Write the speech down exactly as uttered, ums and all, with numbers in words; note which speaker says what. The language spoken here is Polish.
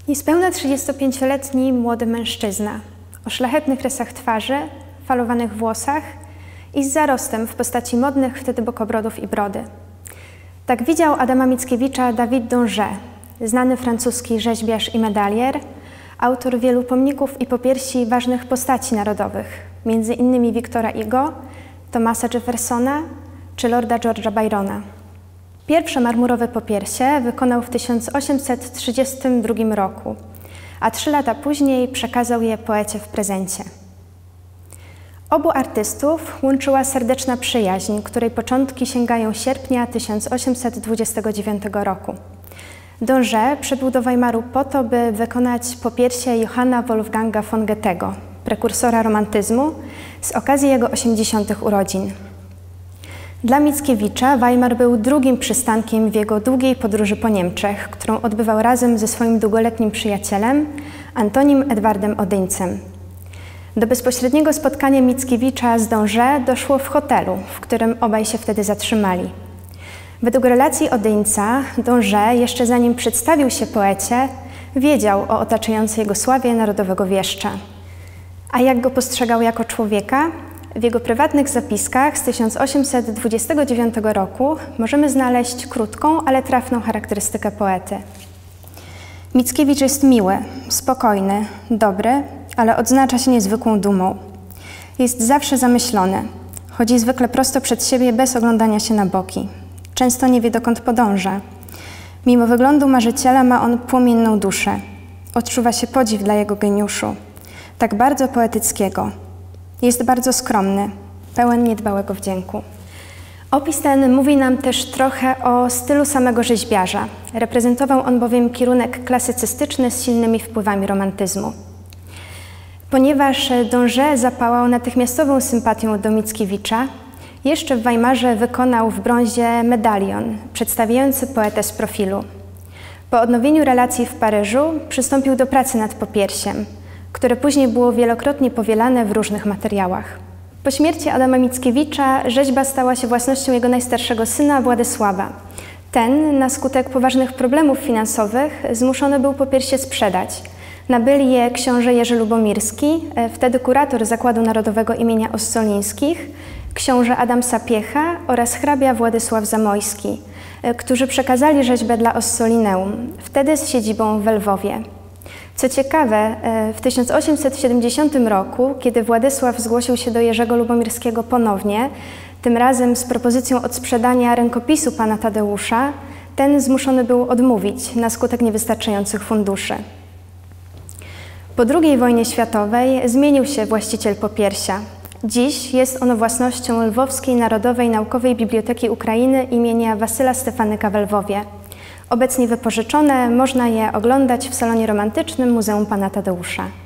Speaker 1: Niespełna trzydziestopięcioletni młody mężczyzna o szlachetnych rysach twarzy, falowanych włosach i z zarostem w postaci modnych wtedy bokobrodów i brody. Tak widział Adama Mickiewicza David d'Angers, znany francuski rzeźbiarz i medalier, autor wielu pomników i popiersi ważnych postaci narodowych, między innymi Wiktora Hugo, Thomasa Jeffersona czy lorda George'a Byrona. Pierwsze marmurowe popiersie wykonał w tysiąc osiemset trzydziestym drugim roku, a trzy lata później przekazał je poecie w prezencie. Obu artystów łączyła serdeczna przyjaźń, której początki sięgają sierpnia tysiąc osiemset dwudziestego dziewiątego roku. d'Angers przybył do Weimaru po to, by wykonać popiersie Johanna Wolfganga von Goethego, prekursora romantyzmu, z okazji jego osiemdziesiątych urodzin. Dla Mickiewicza Weimar był drugim przystankiem w jego długiej podróży po Niemczech, którą odbywał razem ze swoim długoletnim przyjacielem Antonim Edwardem Odyńcem. Do bezpośredniego spotkania Mickiewicza z d'Angers doszło w hotelu, w którym obaj się wtedy zatrzymali. Według relacji Odyńca, d'Angers, jeszcze zanim przedstawił się poecie, wiedział o otaczającej jego sławie narodowego wieszcza. A jak go postrzegał jako człowieka? W jego prywatnych zapiskach z tysiąc osiemset dwudziestego dziewiątego roku możemy znaleźć krótką, ale trafną charakterystykę poety. Mickiewicz jest miły, spokojny, dobry, ale odznacza się niezwykłą dumą. Jest zawsze zamyślony, chodzi zwykle prosto przed siebie bez oglądania się na boki. Często nie wie, dokąd podąża. Mimo wyglądu marzyciela ma on płomienną duszę. Odczuwa się podziw dla jego geniuszu, tak bardzo poetyckiego. Jest bardzo skromny, pełen niedbałego wdzięku. Opis ten mówi nam też trochę o stylu samego rzeźbiarza. Reprezentował on bowiem kierunek klasycystyczny z silnymi wpływami romantyzmu. Ponieważ d'Angers zapałał natychmiastową sympatią do Mickiewicza, jeszcze w Weimarze wykonał w brązie medalion przedstawiający poetę z profilu. Po odnowieniu relacji w Paryżu przystąpił do pracy nad popiersiem, które później było wielokrotnie powielane w różnych materiałach. Po śmierci Adama Mickiewicza rzeźba stała się własnością jego najstarszego syna Władysława. Ten, na skutek poważnych problemów finansowych, zmuszony był popiersie sprzedać. Nabyli je książę Jerzy Lubomirski, wtedy kurator Zakładu Narodowego imienia Ossolińskich, książę Adam Sapiecha oraz hrabia Władysław Zamojski, którzy przekazali rzeźbę dla Ossolineum, wtedy z siedzibą w Lwowie. Co ciekawe, w tysiąc osiemset siedemdziesiątym roku, kiedy Władysław zgłosił się do Jerzego Lubomirskiego ponownie, tym razem z propozycją odsprzedania rękopisu pana Tadeusza, ten zmuszony był odmówić na skutek niewystarczających funduszy. Po drugiej wojnie światowej zmienił się właściciel popiersia. Dziś jest ono własnością Lwowskiej Narodowej Naukowej Biblioteki Ukrainy imienia Wasyla Stefanyka w Lwowie. Obecnie wypożyczone, można je oglądać w salonie romantycznym Muzeum pana Tadeusza.